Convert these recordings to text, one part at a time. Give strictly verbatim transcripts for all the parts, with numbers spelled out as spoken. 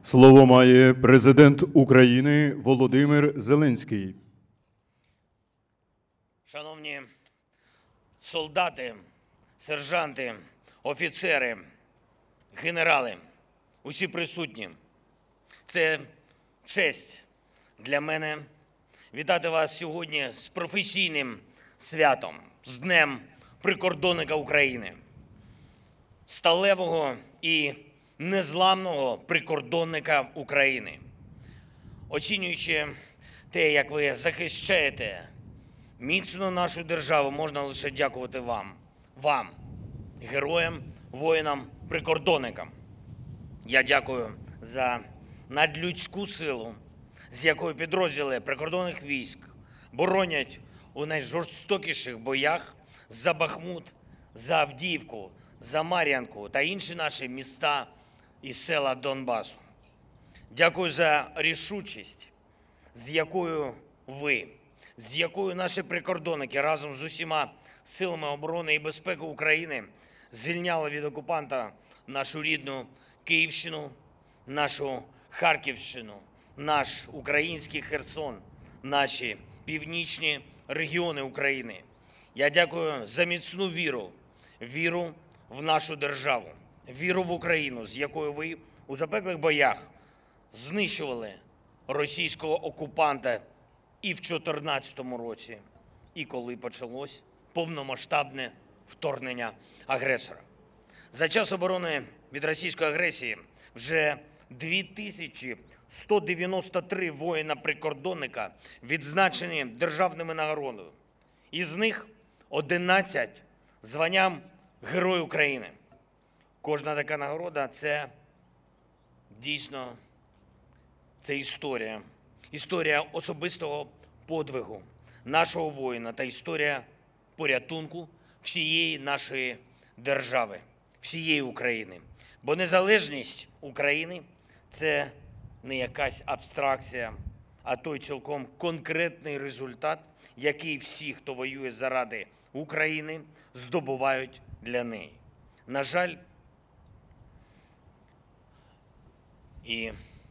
Слово має президент України Володимир Зеленський. Шановні солдати, сержанти, офіцери, генерали, усі присутні, це честь для мене вітати вас сьогодні з професійним святом, з Днем прикордонника України, сталевого і незламного прикордонника України. Оцінюючи те, як ви захищаєте міцно нашу державу, можна лише дякувати вам, вам, героям, воїнам, прикордонникам. Я дякую за надлюдську силу, з якою підрозділи прикордонних військ боронять у найжорстокіших боях за Бахмут, за Авдіївку, за Мар'їнку та інші наші міста і села Донбасу. Дякую за рішучість, з якою ви, з якою наші прикордонники разом з усіма силами оборони і безпеки України звільняли від окупанта нашу рідну Київщину, нашу Харківщину, наш український Херсон, наші північні регіони України. Я дякую за міцну віру, віру в нашу державу, віру в Україну, з якою ви у запеклих боях знищували російського окупанта і в дві тисячі чотирнадцятому році, і коли почалось повномасштабне вторгнення агресора. За час оборони від російської агресії вже дві тисячі сто дев'яносто три воїна-прикордонника відзначені державними нагородами. Із них одинадцять званням Герой України. Кожна така нагорода – це дійсно це історія. Історія особистого подвигу нашого воїна та історія порятунку всієї нашої держави, всієї України. Бо незалежність України – це не якась абстракція, а той цілком конкретний результат, який всі, хто воює заради України, здобувають для неї. На жаль, і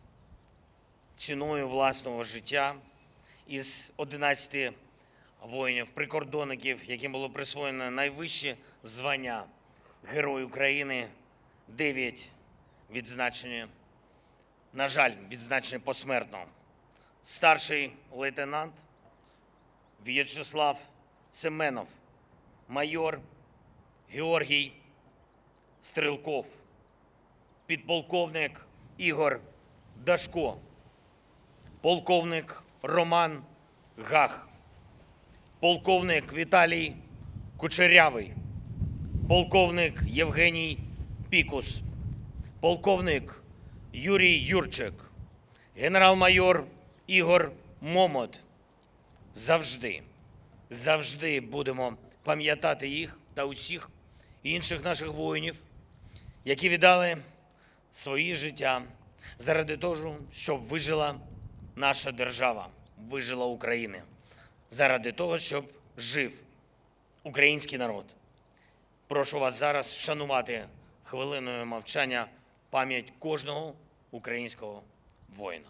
ціною власного життя із одинадцяти воїнів-прикордонників, яким було присвоєно найвищі звання Герой України, дев'ять відзначені, на жаль, відзначені посмертно. Старший лейтенант В'ячеслав Семенов, майор Георгій Стрелков, підполковник Ігор Дашко, полковник Роман Гах, полковник Віталій Кучерявий, полковник Євгеній Пікус, полковник Юрій Юрчик, генерал-майор Ігор Момот. Завжди, завжди будемо пам'ятати їх та усіх інших наших воїнів, які віддали свої життя заради того, щоб вижила наша держава, вижила Україна, заради того, щоб жив український народ. Прошу вас зараз вшанувати хвилиною мовчання пам'ять кожного українського воїна.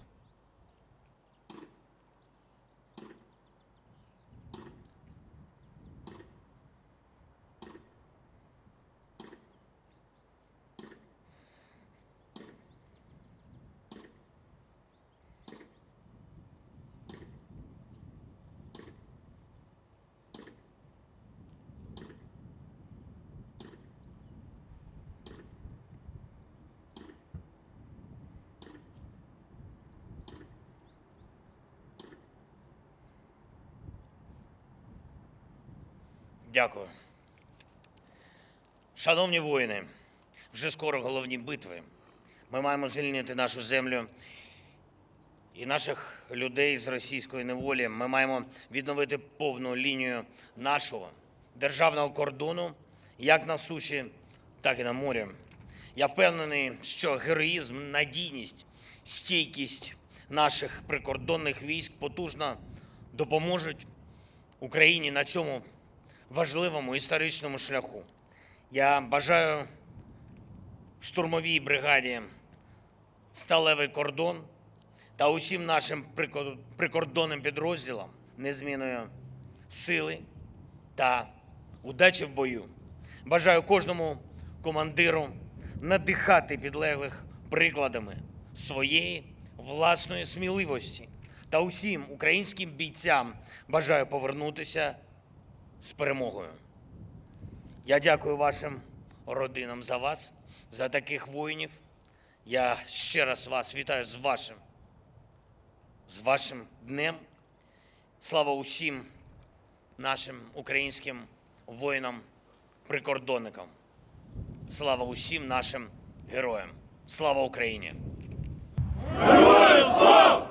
Дякую. Шановні воїни, вже скоро головні битви. Ми маємо звільнити нашу землю і наших людей з російської неволі. Ми маємо відновити повну лінію нашого державного кордону як на суші, так і на морі. Я впевнений, що героїзм, надійність, стійкість наших прикордонних військ потужно допоможуть Україні на цьому важливому історичному шляху. Я бажаю штурмовій бригаді сталевий кордон та усім нашим прикор- прикордонним підрозділам незмінної сили та удачі в бою. Бажаю кожному командиру надихати підлеглих прикладами своєї власної сміливості. Та усім українським бійцям бажаю повернутися з перемогою. Я дякую вашим родинам за вас, за таких воїнів. Я ще раз вас вітаю з вашим, з вашим днем. Слава усім нашим українським воїнам-прикордонникам. Слава усім нашим героям. Слава Україні! Героям слава!